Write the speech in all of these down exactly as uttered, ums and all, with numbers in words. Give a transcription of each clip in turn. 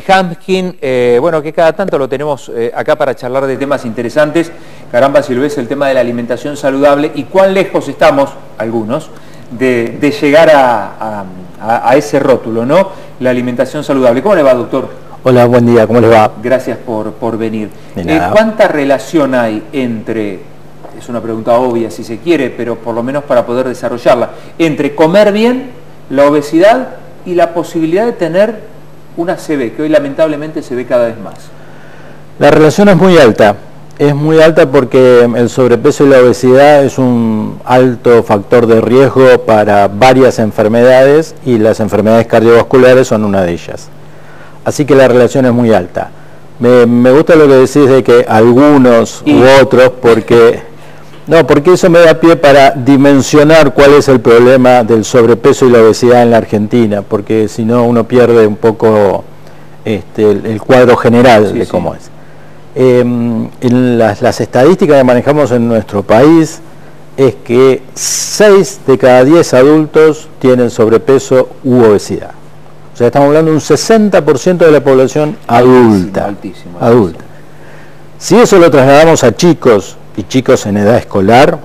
Hamkin, eh, bueno, que cada tanto lo tenemos eh, acá para charlar de temas interesantes. Caramba, si lo ves, el tema de la alimentación saludable y cuán lejos estamos, algunos, de, de llegar a, a, a ese rótulo, ¿no? La alimentación saludable. ¿Cómo le va, doctor? Hola, buen día, ¿cómo les va? Gracias por, por venir. Eh, ¿Cuánta relación hay entre, es una pregunta obvia si se quiere, pero por lo menos para poder desarrollarla, entre comer bien, la obesidad y la posibilidad de tener una C B, que hoy lamentablemente se ve cada vez más? La relación es muy alta, es muy alta porque el sobrepeso y la obesidad es un alto factor de riesgo para varias enfermedades y las enfermedades cardiovasculares son una de ellas. Así que la relación es muy alta. Me, me gusta lo que decís de que algunos y... u otros, porque, no, porque eso me da pie para dimensionar cuál es el problema del sobrepeso y la obesidad en la Argentina, porque si no uno pierde un poco este, el, el cuadro general sí, de cómo sí. es. Eh, en las, las estadísticas que manejamos en nuestro país es que seis de cada diez adultos tienen sobrepeso u obesidad. O sea, estamos hablando de un sesenta por ciento de la población adulta. Altísimo, altísimo, adulta. Si eso lo trasladamos a chicos y chicos en edad escolar,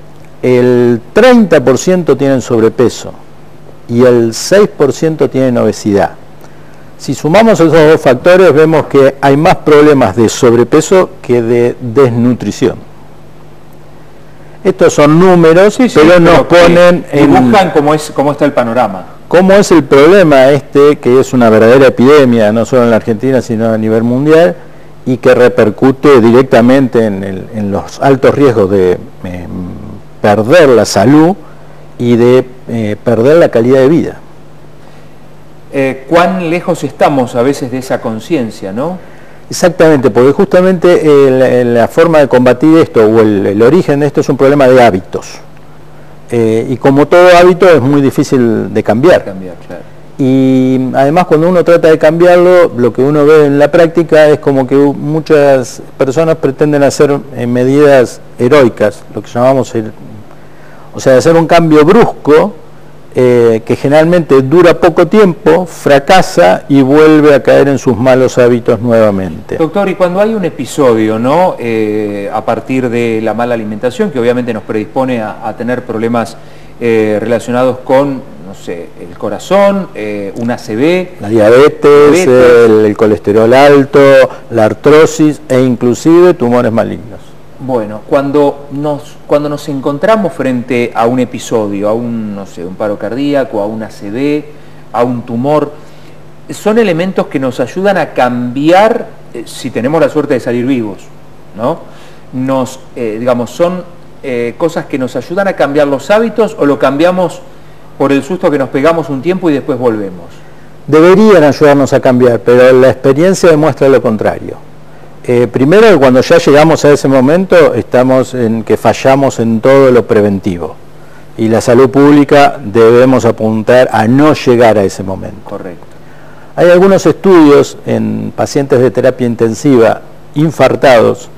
el treinta por ciento tienen sobrepeso y el seis por ciento tienen obesidad. Si sumamos esos dos factores, vemos que hay más problemas de sobrepeso que de desnutrición. Estos son números, sí, sí, pero, pero nos ponen en... dibujan cómo, es, cómo está el panorama. ¿Cómo es el problema este, que es una verdadera epidemia, no solo en la Argentina, sino a nivel mundial, y que repercute directamente en, el, en los altos riesgos de eh, perder la salud y de eh, perder la calidad de vida? Eh, ¿Cuán lejos estamos a veces de esa conciencia, no? Exactamente, porque justamente eh, la, la forma de combatir esto, o el, el origen de esto es un problema de hábitos. Eh, y como todo hábito es muy difícil de cambiar. cambiar claro. Y además cuando uno trata de cambiarlo, lo que uno ve en la práctica es como que muchas personas pretenden hacer eh, medidas heroicas, lo que llamamos, el, o sea, hacer un cambio brusco, eh, que generalmente dura poco tiempo, fracasa y vuelve a caer en sus malos hábitos nuevamente. Doctor, y cuando hay un episodio, ¿no? Eh, a partir de la mala alimentación, que obviamente nos predispone a, a tener problemas eh, relacionados con, no sé, el corazón, eh, una A C V, la diabetes, diabetes. El, el colesterol alto, la artrosis e inclusive tumores malignos. Bueno, cuando nos, cuando nos encontramos frente a un episodio, a un, no sé, un paro cardíaco, a una A C V, a un tumor, son elementos que nos ayudan a cambiar, eh, si tenemos la suerte de salir vivos, ¿no? Nos, eh, digamos, son eh, cosas que nos ayudan a cambiar los hábitos, o lo cambiamos por el susto que nos pegamos un tiempo y después volvemos. Deberían ayudarnos a cambiar, pero la experiencia demuestra lo contrario. Eh, primero, cuando ya llegamos a ese momento, estamos en que fallamos en todo lo preventivo. Y la salud pública debemos apuntar a no llegar a ese momento. Correcto. Hay algunos estudios en pacientes de terapia intensiva infartados,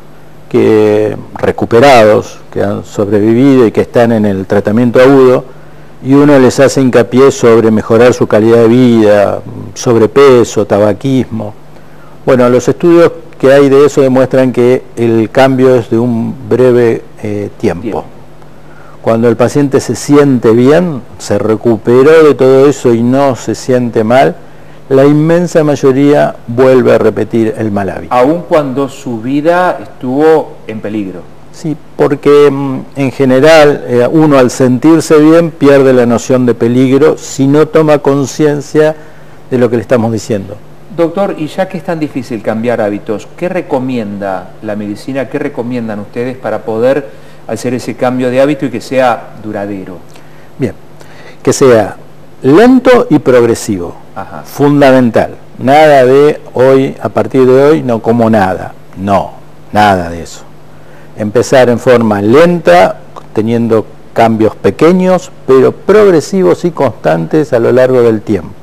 que recuperados, que han sobrevivido y que están en el tratamiento agudo, y uno les hace hincapié sobre mejorar su calidad de vida, sobrepeso, tabaquismo. Bueno, los estudios que hay de eso demuestran que el cambio es de un breve eh, tiempo. Bien. Cuando el paciente se siente bien, se recuperó de todo eso y no se siente mal, la inmensa mayoría vuelve a repetir el mal hábito. Aun cuando su vida estuvo en peligro. Sí, porque en general eh, uno al sentirse bien pierde la noción de peligro si no toma conciencia de lo que le estamos diciendo. Doctor, y ya que es tan difícil cambiar hábitos, ¿qué recomienda la medicina, qué recomiendan ustedes para poder hacer ese cambio de hábito y que sea duradero? Bien, que sea lento y progresivo. Ajá. Fundamental. Nada de hoy, a partir de hoy no como nada. No, nada de eso. Empezar en forma lenta, teniendo cambios pequeños, pero progresivos y constantes a lo largo del tiempo.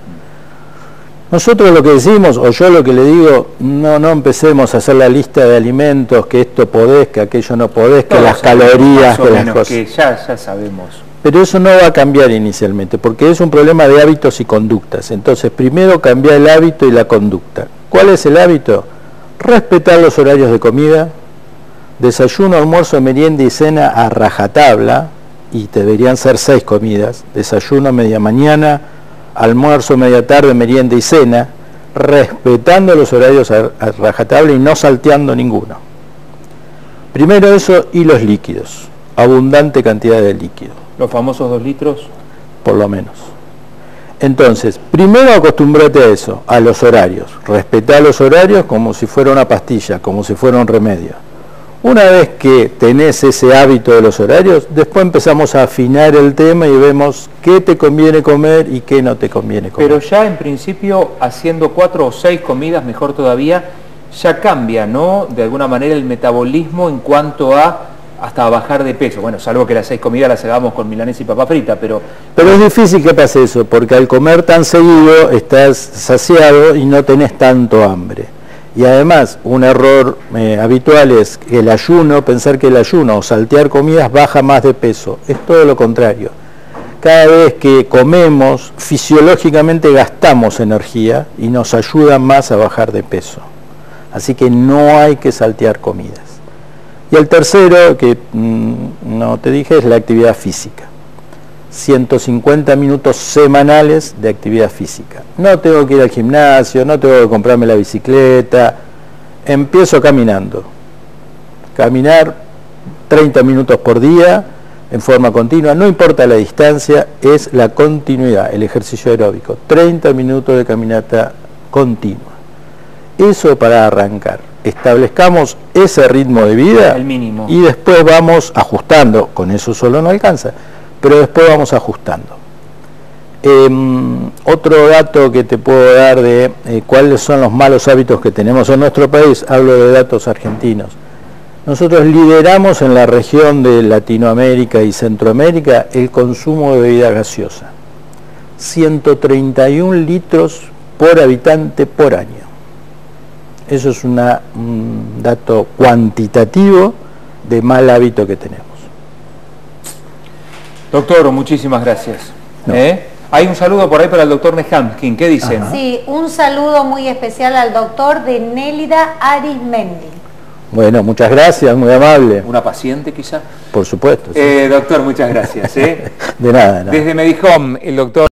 Nosotros lo que decimos, o yo lo que le digo, no, no empecemos a hacer la lista de alimentos, que esto podés, que aquello no podés, que las calorías, que las cosas. Que ya, ya sabemos. Pero eso no va a cambiar inicialmente, porque es un problema de hábitos y conductas. Entonces, primero cambia el hábito y la conducta. ¿Cuál es el hábito? Respetar los horarios de comida, desayuno, almuerzo, merienda y cena a rajatabla, y deberían ser seis comidas, desayuno, media mañana, almuerzo, media tarde, merienda y cena, respetando los horarios a, a rajatabla y no salteando ninguno. Primero eso, y los líquidos, abundante cantidad de líquido. ¿Los famosos dos litros? Por lo menos. Entonces, primero acostúmbrate a eso, a los horarios. Respetar los horarios como si fuera una pastilla, como si fuera un remedio. Una vez que tenés ese hábito de los horarios, después empezamos a afinar el tema y vemos qué te conviene comer y qué no te conviene comer. Pero ya en principio, haciendo cuatro o seis comidas, mejor todavía, ya cambia, ¿no? De alguna manera el metabolismo en cuanto a hasta bajar de peso. Bueno, salvo que las seis comidas las hagamos con milanesa y papa frita, pero... Pero es difícil que pase eso, porque al comer tan seguido estás saciado y no tenés tanto hambre. Y además, un error eh, habitual es que el ayuno, pensar que el ayuno o saltear comidas baja más de peso. Es todo lo contrario. Cada vez que comemos, fisiológicamente gastamos energía y nos ayuda más a bajar de peso. Así que no hay que saltear comidas. Y el tercero, que mmm, no te dije, es la actividad física. ciento cincuenta minutos semanales de actividad física. No tengo que ir al gimnasio, no tengo que comprarme la bicicleta. Empiezo caminando. Caminar treinta minutos por día en forma continua, no importa la distancia, es la continuidad, el ejercicio aeróbico. treinta minutos de caminata continua. Eso para arrancar. Establezcamos ese ritmo de vida, el mínimo, y después vamos ajustando. Con eso solo no alcanza, pero después vamos ajustando. Eh, otro dato que te puedo dar de eh, cuáles son los malos hábitos que tenemos en nuestro país, hablo de datos argentinos. Nosotros lideramos en la región de Latinoamérica y Centroamérica el consumo de bebida gaseosa. ciento treinta y un litros por habitante por año. Eso es una, un dato cuantitativo de mal hábito que tenemos. Doctor, muchísimas gracias. No. ¿Eh? Hay un saludo por ahí para el doctor Nehamkin. ¿Qué dicen? Ajá. Sí, un saludo muy especial al doctor de Nélida Arismendi. Bueno, muchas gracias, muy amable. ¿Una paciente quizá? Por supuesto. Sí. Eh, doctor, muchas gracias. ¿eh? De nada, nada. Desde Medihome, el doctor...